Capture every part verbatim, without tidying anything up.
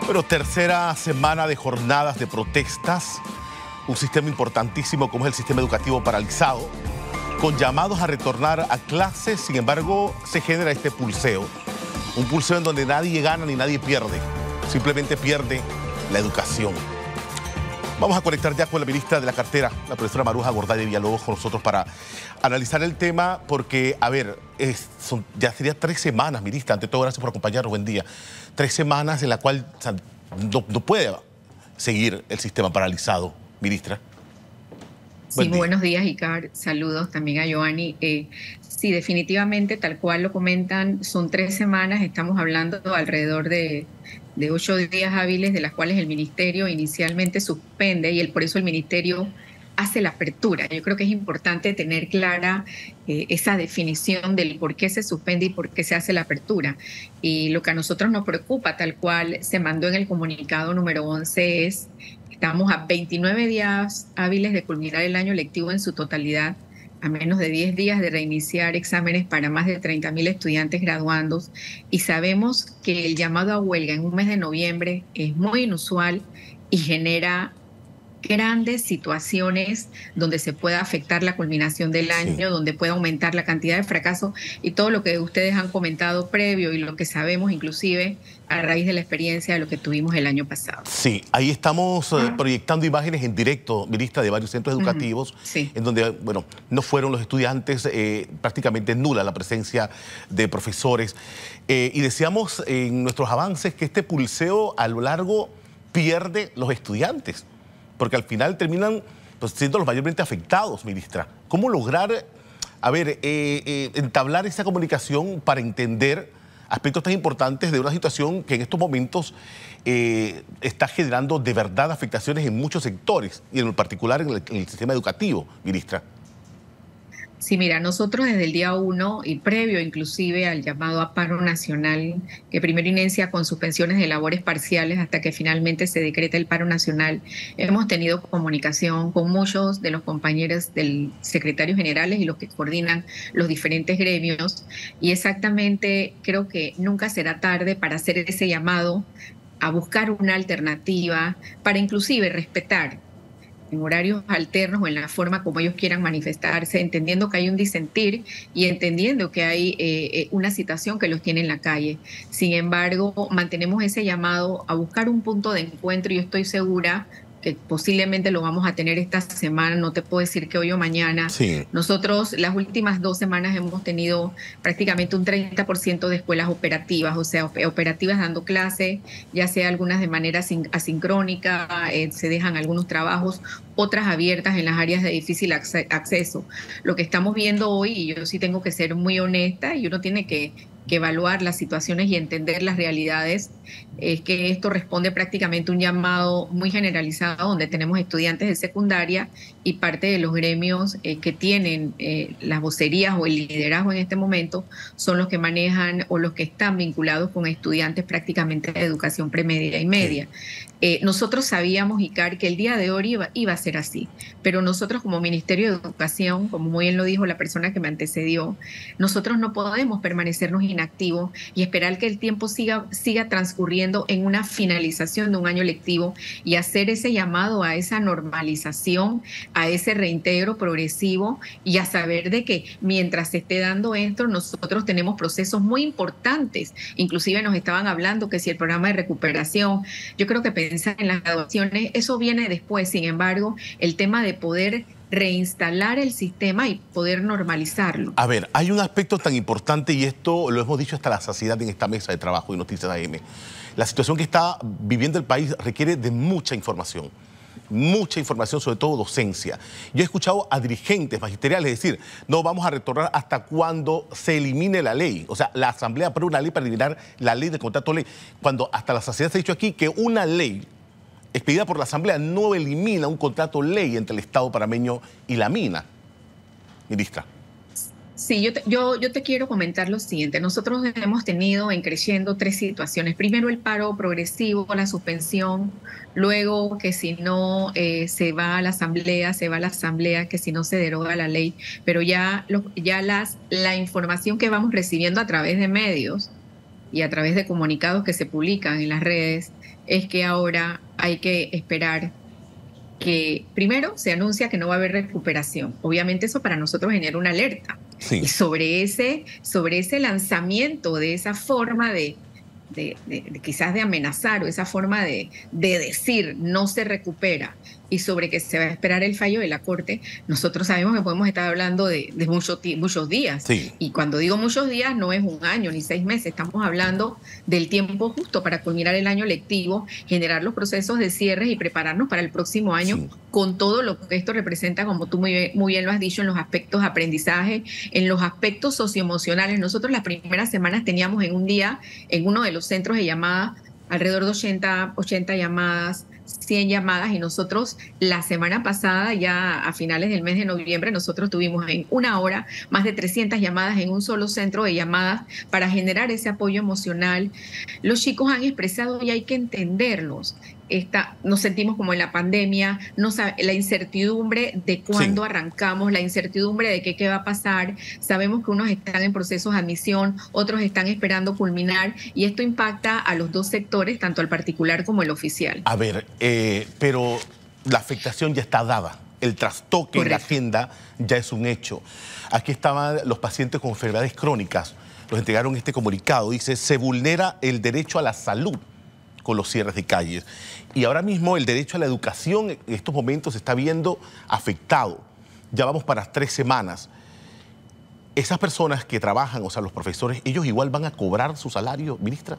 Bueno, tercera semana de jornadas de protestas, un sistema importantísimo como es el sistema educativo paralizado, con llamados a retornar a clases. Sin embargo, se genera este pulseo, un pulseo en donde nadie gana ni nadie pierde, simplemente pierde la educación. Vamos a conectar ya con la ministra de la cartera, la profesora Maruja Gorday de Villalobos, con nosotros para analizar el tema, porque, a ver, es, son, ya sería tres semanas, ministra, ante todo, gracias por acompañarnos, buen día. Tres semanas en la cual o sea, no, no puede seguir el sistema paralizado, ministra. Sí, Buen buenos días, Icar. Saludos también a Joanny. Eh, sí, definitivamente, tal cual lo comentan, son tres semanas, estamos hablando alrededor de, de ocho días hábiles, de las cuales el ministerio inicialmente suspende y el, por eso el ministerio hace la apertura. Yo creo que es importante tener clara eh, esa definición del por qué se suspende y por qué se hace la apertura. Y lo que a nosotros nos preocupa, tal cual se mandó en el comunicado número once, es estamos a veintinueve días hábiles de culminar el año lectivo en su totalidad, a menos de diez días de reiniciar exámenes para más de treinta mil estudiantes graduandos, y sabemos que el llamado a huelga en un mes de noviembre es muy inusual y genera grandes situaciones donde se pueda afectar la culminación del año, sí. donde pueda aumentar la cantidad de fracasos y todo lo que ustedes han comentado previo y lo que sabemos inclusive a raíz de la experiencia de lo que tuvimos el año pasado. Sí, ahí estamos uh, proyectando imágenes en directo, ministra, de varios centros educativos, uh-huh. sí. en donde, bueno, no fueron los estudiantes, eh, prácticamente nula la presencia de profesores. Eh, y decíamos en nuestros avances que este pulseo a lo largo pierde los estudiantes, porque al final terminan pues, siendo los mayormente afectados, ministra. ¿Cómo lograr, a ver, eh, eh, entablar esa comunicación para entender aspectos tan importantes de una situación que en estos momentos eh, está generando de verdad afectaciones en muchos sectores, y en particular en el, en el sistema educativo, ministra? Sí, mira, nosotros desde el día uno y previo inclusive al llamado a paro nacional, que primero inicia con suspensiones de labores parciales hasta que finalmente se decreta el paro nacional, hemos tenido comunicación con muchos de los compañeros del secretario generales y los que coordinan los diferentes gremios, y exactamente creo que nunca será tarde para hacer ese llamado a buscar una alternativa, para inclusive respetar en horarios alternos o en la forma como ellos quieran manifestarse, entendiendo que hay un disentir y entendiendo que hay eh, una situación que los tiene en la calle. Sin embargo, mantenemos ese llamado a buscar un punto de encuentro y yo estoy segura que posiblemente lo vamos a tener esta semana, no te puedo decir que hoy o mañana. Sí. Nosotros las últimas dos semanas hemos tenido prácticamente un treinta por ciento de escuelas operativas, o sea, operativas dando clases, ya sea algunas de manera asincrónica, eh, se dejan algunos trabajos, otras abiertas en las áreas de difícil acceso. Lo que estamos viendo hoy, y yo sí tengo que ser muy honesta, y uno tiene que que evaluar las situaciones y entender las realidades, es que esto responde prácticamente a un llamado muy generalizado donde tenemos estudiantes de secundaria y parte de los gremios eh, que tienen eh, las vocerías o el liderazgo en este momento son los que manejan o los que están vinculados con estudiantes prácticamente de educación premedia y media. Sí. Eh, nosotros sabíamos, Icar, que el día de hoy iba, iba a ser así, pero nosotros como Ministerio de Educación, como muy bien lo dijo la persona que me antecedió, nosotros no podemos permanecernos inactivos y esperar que el tiempo siga, siga transcurriendo en una finalización de un año lectivo y hacer ese llamado a esa normalización, a ese reintegro progresivo y a saber de que mientras se esté dando esto, nosotros tenemos procesos muy importantes. Inclusive nos estaban hablando que si el programa de recuperación, yo creo que pensar en las graduaciones, eso viene después. Sin embargo, el tema de poder reinstalar el sistema y poder normalizarlo. A ver, hay un aspecto tan importante y esto lo hemos dicho hasta la saciedad en esta mesa de trabajo de Noticias A M. La situación que está viviendo el país requiere de mucha información. Mucha información, sobre todo docencia. Yo he escuchado a dirigentes magisteriales decir, no vamos a retornar hasta cuando se elimine la ley. O sea, la Asamblea aprueba una ley para eliminar la ley de contrato ley. Cuando hasta la saciedad se ha dicho aquí que una ley expedida por la Asamblea no elimina un contrato ley entre el Estado panameño y la mina. Ministra. Sí, yo te, yo, yo te quiero comentar lo siguiente. Nosotros hemos tenido en creciendo tres situaciones. Primero, el paro progresivo, la suspensión. Luego, que si no eh, se va a la asamblea, se va a la asamblea, que si no se deroga la ley. Pero ya, lo, ya las, la información que vamos recibiendo a través de medios y a través de comunicados que se publican en las redes es que ahora hay que esperar que primero se anuncia que no va a haber recuperación. Obviamente eso para nosotros genera una alerta. Sí. Y sobre ese, sobre ese lanzamiento de esa forma de, de, de, de quizás de amenazar o esa forma de, de decir no se recupera y sobre que se va a esperar el fallo de la Corte, nosotros sabemos que podemos estar hablando de, de muchos, muchos días. Sí. Y cuando digo muchos días no es un año ni seis meses, estamos hablando del tiempo justo para culminar el año lectivo, generar los procesos de cierre y prepararnos para el próximo año sí. con todo lo que esto representa, como tú muy bien, muy bien lo has dicho, en los aspectos de aprendizaje, en los aspectos socioemocionales. Nosotros las primeras semanas teníamos en un día, en uno de los centros de llamada, alrededor de ochenta, ochenta llamadas, cien llamadas, y nosotros la semana pasada, ya a finales del mes de noviembre, nosotros tuvimos en una hora más de trescientas llamadas en un solo centro de llamadas para generar ese apoyo emocional. Los chicos han expresado y hay que entenderlos. Esta, nos sentimos como en la pandemia, no sabe, la incertidumbre de cuándo sí. arrancamos, la incertidumbre de qué, qué va a pasar. Sabemos que unos están en procesos de admisión, otros están esperando culminar, y esto impacta a los dos sectores, tanto al particular como al oficial. A ver, eh, pero la afectación ya está dada. El trastoque Correcto. En la agenda ya es un hecho. Aquí estaban los pacientes con enfermedades crónicas. Nos entregaron este comunicado. Dice, se vulnera el derecho a la salud con los cierres de calles. Y ahora mismo el derecho a la educación en estos momentos se está viendo afectado. Ya vamos para tres semanas. Esas personas que trabajan, o sea, los profesores, ¿ellos igual van a cobrar su salario, ministra?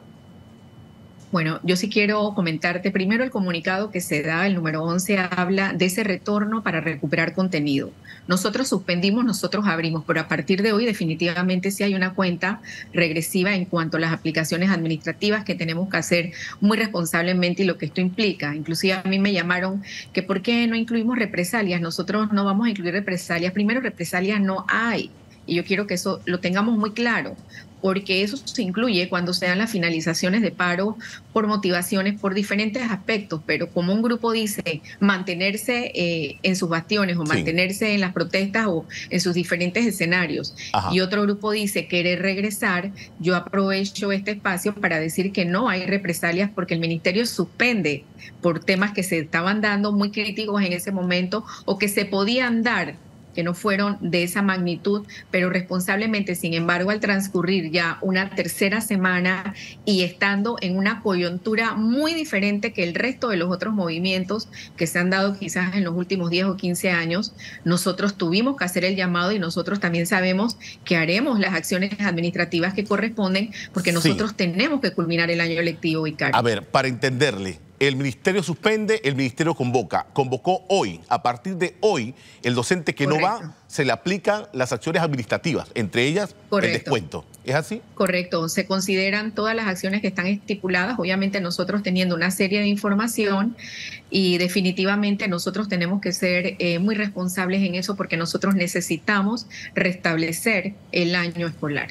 Bueno, yo sí quiero comentarte primero el comunicado que se da, el número once, habla de ese retorno para recuperar contenido. Nosotros suspendimos, nosotros abrimos, pero a partir de hoy definitivamente sí hay una cuenta regresiva en cuanto a las aplicaciones administrativas que tenemos que hacer muy responsablemente y lo que esto implica. Inclusive a mí me llamaron que por qué no incluimos represalias. Nosotros no vamos a incluir represalias. Primero, represalias no hay. Y yo quiero que eso lo tengamos muy claro, porque eso se incluye cuando se dan las finalizaciones de paro por motivaciones, por diferentes aspectos, pero como un grupo dice mantenerse eh, en sus bastiones o sí. mantenerse en las protestas o en sus diferentes escenarios, Ajá. y otro grupo dice querer regresar, yo aprovecho este espacio para decir que no hay represalias porque el ministerio suspende por temas que se estaban dando muy críticos en ese momento o que se podían dar, que no fueron de esa magnitud, pero responsablemente. Sin embargo, al transcurrir ya una tercera semana y estando en una coyuntura muy diferente que el resto de los otros movimientos que se han dado quizás en los últimos diez o quince años, nosotros tuvimos que hacer el llamado y nosotros también sabemos que haremos las acciones administrativas que corresponden porque nosotros sí. tenemos que culminar el año lectivo, Vicario. A ver, para entenderle, el ministerio suspende, el ministerio convoca. Convocó hoy. A partir de hoy, el docente que Correcto. No va, se le aplican las acciones administrativas, entre ellas Correcto. El descuento. ¿Es así? Correcto. Se consideran todas las acciones que están estipuladas, obviamente nosotros teniendo una serie de información, y definitivamente nosotros tenemos que ser eh, muy responsables en eso porque nosotros necesitamos restablecer el año escolar.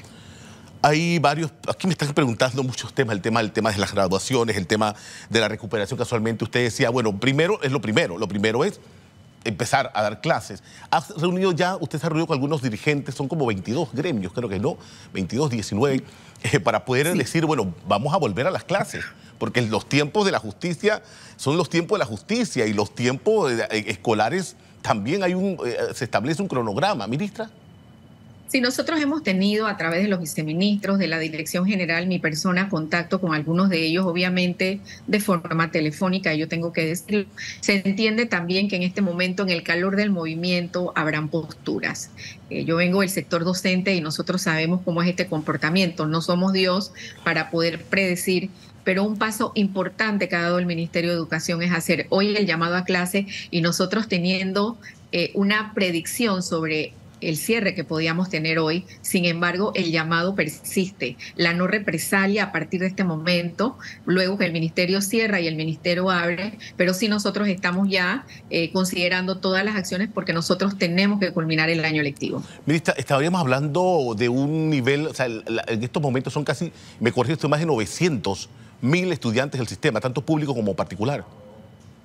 Hay varios, aquí me están preguntando muchos temas, el tema, el tema de las graduaciones, el tema de la recuperación. Casualmente usted decía, bueno, primero es lo primero, lo primero es empezar a dar clases. ¿Ha reunido ya, usted se ha reunido con algunos dirigentes, son como veintidós gremios, creo que no, veintidós, diecinueve, eh, para poder sí. decir, bueno, vamos a volver a las clases? Porque los tiempos de la justicia son los tiempos de la justicia y los tiempos eh, escolares también hay un, eh, se establece un cronograma, ministra. Sí, nosotros hemos tenido a través de los viceministros, de la Dirección General, mi persona, contacto con algunos de ellos, obviamente de forma telefónica, yo tengo que decirlo. Se entiende también que en este momento, en el calor del movimiento, habrán posturas. Eh, yo vengo del sector docente y nosotros sabemos cómo es este comportamiento. No somos Dios para poder predecir, pero un paso importante que ha dado el Ministerio de Educación es hacer hoy el llamado a clase y nosotros teniendo eh, una predicción sobre el cierre que podíamos tener hoy. Sin embargo, el llamado persiste, la no represalia a partir de este momento, luego que el ministerio cierra y el ministerio abre, pero sí nosotros estamos ya eh, considerando todas las acciones porque nosotros tenemos que culminar el año lectivo. Ministra, estaríamos hablando de un nivel, o sea, en estos momentos son casi, me corrijo, más de novecientos mil estudiantes del sistema, tanto público como particular.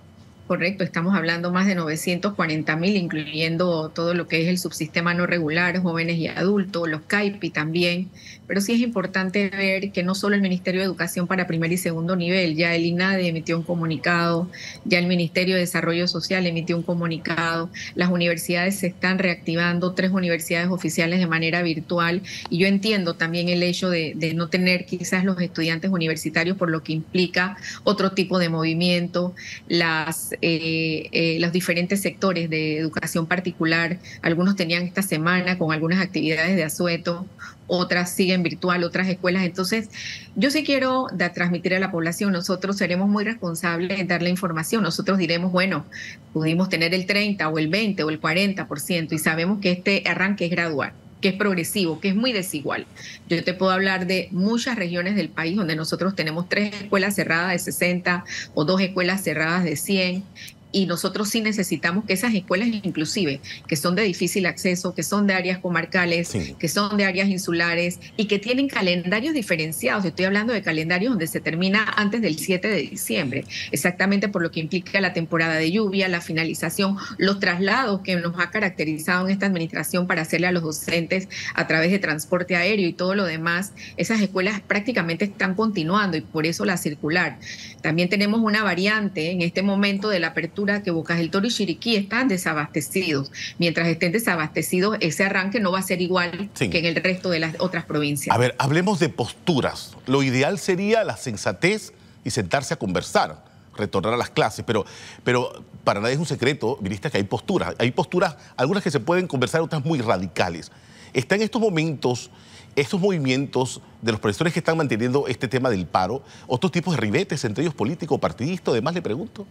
Correcto, estamos hablando más de novecientos cuarenta mil, incluyendo todo lo que es el subsistema no regular, jóvenes y adultos, los C A I P I también. Pero sí es importante ver que no solo el Ministerio de Educación para primer y segundo nivel, ya el INADE emitió un comunicado, ya el Ministerio de Desarrollo Social emitió un comunicado, las universidades se están reactivando, tres universidades oficiales de manera virtual, y yo entiendo también el hecho de, de no tener quizás los estudiantes universitarios, por lo que implica otro tipo de movimiento, las Eh, eh, los diferentes sectores de educación particular. Algunos tenían esta semana con algunas actividades de asueto, otras siguen virtual, otras escuelas. Entonces, yo sí quiero da, transmitir a la población, nosotros seremos muy responsables en dar la información. Nosotros diremos, bueno, pudimos tener el treinta o el veinte o el cuarenta por ciento y sabemos que este arranque es gradual, que es progresivo, que es muy desigual. Yo te puedo hablar de muchas regiones del país donde nosotros tenemos tres escuelas cerradas de sesenta o dos escuelas cerradas de cien, y nosotros sí necesitamos que esas escuelas, inclusive, que son de difícil acceso, que son de áreas comarcales, sí, que son de áreas insulares y que tienen calendarios diferenciados. Estoy hablando de calendarios donde se termina antes del siete de diciembre, exactamente por lo que implica la temporada de lluvia, la finalización, los traslados que nos ha caracterizado en esta administración para hacerle a los docentes a través de transporte aéreo y todo lo demás. Esas escuelas prácticamente están continuando y por eso la circular. También tenemos una variante en este momento de la apertura que Bocas del Toro y Chiriquí están desabastecidos. Mientras estén desabastecidos, ese arranque no va a ser igual sí. que en el resto de las otras provincias. A ver, hablemos de posturas. Lo ideal sería la sensatez y sentarse a conversar, retornar a las clases, pero, pero para nadie es un secreto, ministra, que hay posturas. Hay posturas, algunas que se pueden conversar, otras muy radicales. ¿Está en estos momentos estos movimientos de los profesores que están manteniendo este tema del paro, otros tipos de ribetes, entre ellos políticos, partidistas, además le pregunto?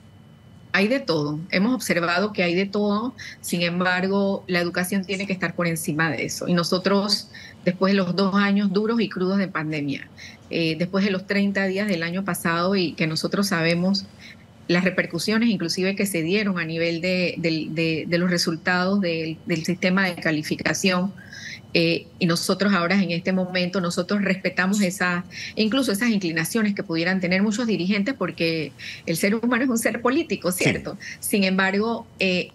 Hay de todo, hemos observado que hay de todo, sin embargo, la educación tiene que estar por encima de eso. Y nosotros, después de los dos años duros y crudos de pandemia, eh, después de los treinta días del año pasado y que nosotros sabemos las repercusiones inclusive que se dieron a nivel de, de, de, de los resultados del, del sistema de calificación, Eh, y nosotros ahora en este momento, nosotros respetamos esas, incluso esas inclinaciones que pudieran tener muchos dirigentes, porque el ser humano es un ser político, ¿cierto? Sí. Sin embargo, eh,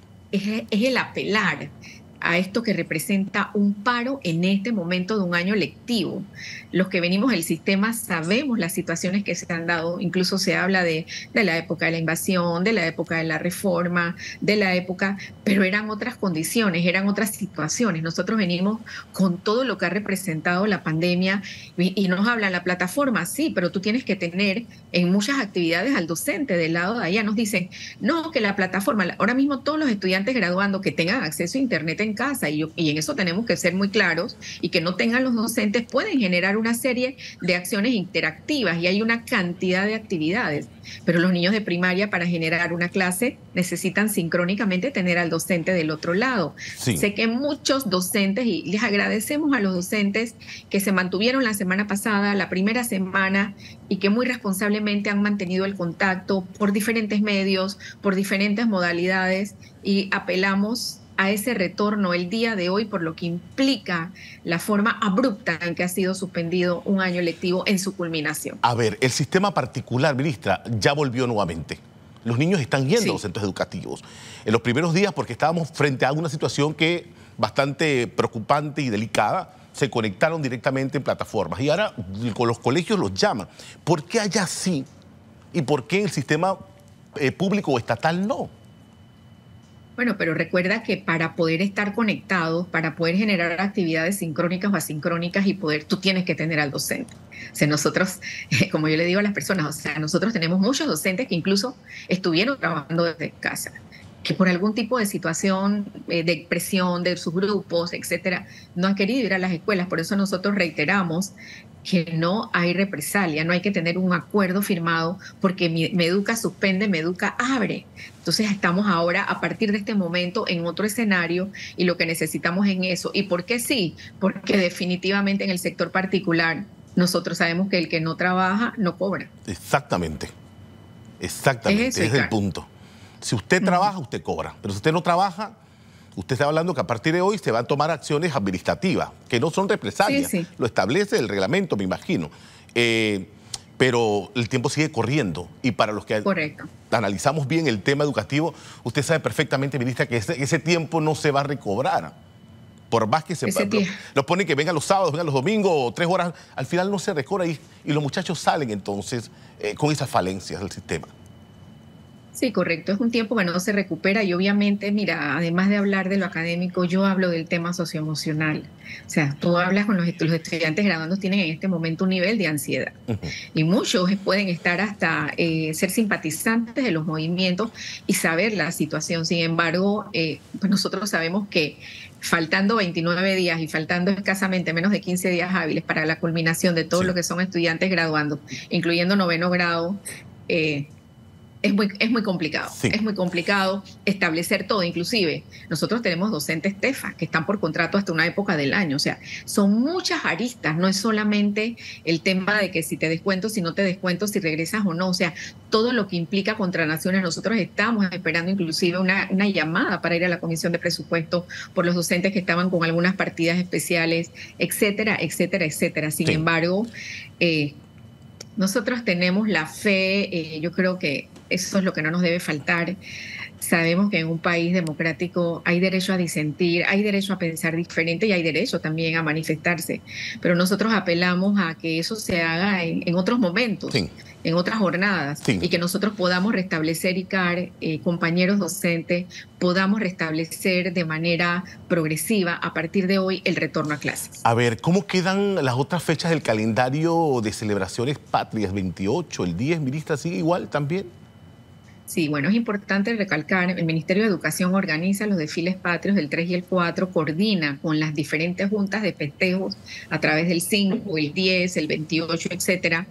es, es el apelar a esto que representa un paro en este momento de un año lectivo. Los que venimos del sistema sabemos las situaciones que se han dado, incluso se habla de, de la época de la invasión, de la época de la reforma, de la época, pero eran otras condiciones, eran otras situaciones. Nosotros venimos con todo lo que ha representado la pandemia y, y nos hablan la plataforma, sí, pero tú tienes que tener en muchas actividades al docente del lado de allá. Nos dicen, no, que la plataforma, ahora mismo todos los estudiantes graduando que tengan acceso a internet en casa, y, yo, y en eso tenemos que ser muy claros, y que no tengan los docentes, pueden generar una serie de acciones interactivas y hay una cantidad de actividades, pero los niños de primaria para generar una clase necesitan sincrónicamente tener al docente del otro lado. Sí. Sé que muchos docentes, y les agradecemos a los docentes que se mantuvieron la semana pasada, la primera semana, y que muy responsablemente han mantenido el contacto por diferentes medios, por diferentes modalidades, y apelamos a ese retorno el día de hoy, por lo que implica la forma abrupta en que ha sido suspendido un año lectivo en su culminación. A ver, el sistema particular, ministra, ya volvió nuevamente. Los niños están yendo sí. a los centros educativos. En los primeros días, porque estábamos frente a una situación que bastante preocupante y delicada, se conectaron directamente en plataformas. Y ahora con los colegios los llaman. ¿Por qué allá sí? ¿Y por qué en el sistema eh, público o estatal no? Bueno, pero recuerda que para poder estar conectados, para poder generar actividades sincrónicas o asincrónicas y poder, tú tienes que tener al docente. O sea, nosotros, como yo le digo a las personas, o sea, nosotros tenemos muchos docentes que incluso estuvieron trabajando desde casa, que por algún tipo de situación eh, de presión de sus grupos, etcétera, no han querido ir a las escuelas. Por eso nosotros reiteramos que no hay represalia, no hay que tener un acuerdo firmado, porque Meduca suspende, Meduca abre. Entonces estamos ahora, a partir de este momento, en otro escenario, y lo que necesitamos es eso. ¿Y por qué sí? Porque definitivamente en el sector particular nosotros sabemos que el que no trabaja no cobra. Exactamente, exactamente, ese es el punto. Si usted trabaja, usted cobra, pero si usted no trabaja, usted está hablando que a partir de hoy se van a tomar acciones administrativas, que no son represalias, sí, sí. Lo establece el reglamento, me imagino. Eh, pero el tiempo sigue corriendo y para los que Correcto. analizamos bien el tema educativo, usted sabe perfectamente, ministra, que ese, ese tiempo no se va a recobrar. Por más que se los ponen que vengan los sábados, vengan los domingos, tres horas, al final no se recobra y, y los muchachos salen entonces eh, con esas falencias del sistema. Sí, correcto. Es un tiempo que no se recupera y obviamente, mira, además de hablar de lo académico, yo hablo del tema socioemocional. O sea, tú hablas con los, los estudiantes graduandos, tienen en este momento un nivel de ansiedad. Uh-huh. Y muchos pueden estar hasta eh, ser simpatizantes de los movimientos y saber la situación. Sin embargo, eh, pues nosotros sabemos que faltando veintinueve días y faltando escasamente menos de quince días hábiles para la culminación de todo sí. lo que son estudiantes graduando, incluyendo noveno grado, eh, Es muy, es muy complicado, sí. es muy complicado establecer todo. Inclusive nosotros tenemos docentes TEFA que están por contrato hasta una época del año, o sea, son muchas aristas, no es solamente el tema de que si te descuento, si no te descuento, si regresas o no, o sea, todo lo que implica contranaciones. Nosotros estamos esperando inclusive una, una llamada para ir a la Comisión de Presupuesto por los docentes que estaban con algunas partidas especiales, etcétera, etcétera, etcétera. Sin sí. embargo, eh, nosotros tenemos la fe, eh, yo creo que eso es lo que no nos debe faltar. Sabemos que en un país democrático hay derecho a disentir, hay derecho a pensar diferente y hay derecho también a manifestarse. Pero nosotros apelamos a que eso se haga en, en otros momentos, sí. en otras jornadas, sí. y que nosotros podamos restablecer, ICAR, eh, compañeros docentes, podamos restablecer de manera progresiva a partir de hoy el retorno a clases. A ver, ¿cómo quedan las otras fechas del calendario de celebraciones patrias? veintiocho, el diez, ministra, ¿sigue igual también? Sí, bueno, es importante recalcar, el Ministerio de Educación organiza los desfiles patrios del tres y el cuatro, coordina con las diferentes juntas de festejos a través del cinco, el diez, el veintiocho, etcétera,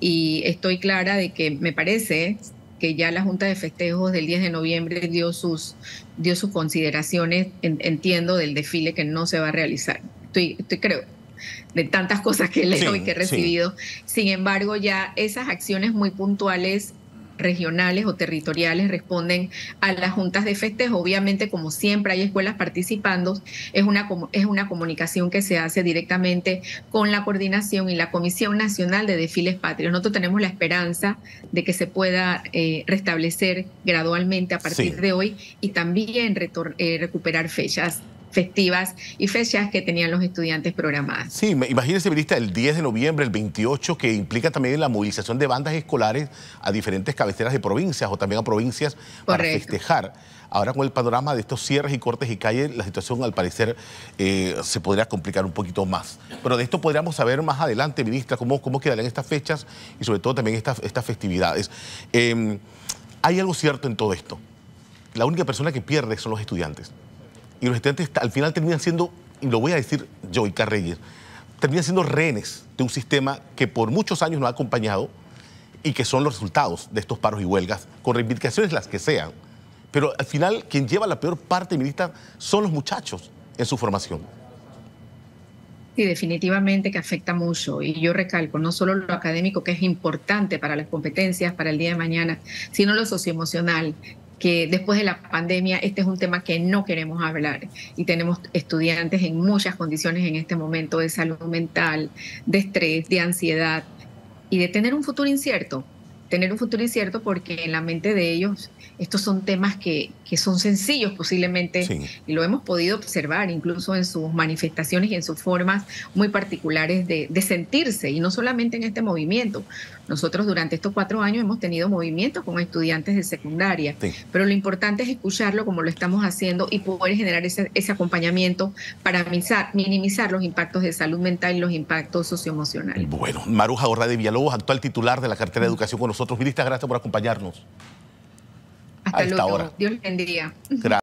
y estoy clara de que me parece que ya la Junta de Festejos del diez de noviembre dio sus, dio sus consideraciones, en, entiendo, del desfile que no se va a realizar. Estoy, estoy creo, de tantas cosas que leo sí, y que he recibido. Sí. Sin embargo, ya esas acciones muy puntuales regionales o territoriales responden a las juntas de festejo. Obviamente, como siempre hay escuelas participando, es una, es una comunicación que se hace directamente con la coordinación y la Comisión Nacional de Desfiles Patrios. Nosotros tenemos la esperanza de que se pueda eh, restablecer gradualmente a partir sí. de hoy y también eh, recuperar fechas festivas y fechas que tenían los estudiantes programadas. Sí, imagínense, ministra, el diez de noviembre, el veintiocho, que implica también la movilización de bandas escolares a diferentes cabeceras de provincias o también a provincias Correcto. Para festejar. Ahora, con el panorama de estos cierres y cortes y calles, la situación al parecer eh, se podría complicar un poquito más. Pero de esto podríamos saber más adelante, ministra, cómo, cómo quedarán estas fechas y sobre todo también estas, estas festividades. Eh, hay algo cierto en todo esto. La única persona que pierde son los estudiantes. Y los estudiantes al final terminan siendo, y lo voy a decir yo, Icahn Reyes, terminan siendo rehenes de un sistema que por muchos años nos ha acompañado y que son los resultados de estos paros y huelgas, con reivindicaciones las que sean. Pero al final, quien lleva la peor parte, ministra, son los muchachos en su formación. Sí, definitivamente que afecta mucho. Y yo recalco, no solo lo académico, que es importante para las competencias, para el día de mañana, sino lo socioemocional, que después de la pandemia este es un tema que no queremos hablar y tenemos estudiantes en muchas condiciones en este momento de salud mental, de estrés, de ansiedad y de tener un futuro incierto. Tener un futuro incierto porque en la mente de ellos estos son temas que, que son sencillos posiblemente sí. y lo hemos podido observar incluso en sus manifestaciones y en sus formas muy particulares de, de sentirse y no solamente en este movimiento. Nosotros durante estos cuatro años hemos tenido movimientos con estudiantes de secundaria, sí. pero lo importante es escucharlo como lo estamos haciendo y poder generar ese, ese acompañamiento para minimizar, minimizar los impactos de salud mental y los impactos socioemocionales. Bueno, Maruja Gorrade Villalobos, actual titular de la cartera de Educación con nosotros. Ministra, gracias por acompañarnos. Hasta luego. Dios les bendiga. Gracias.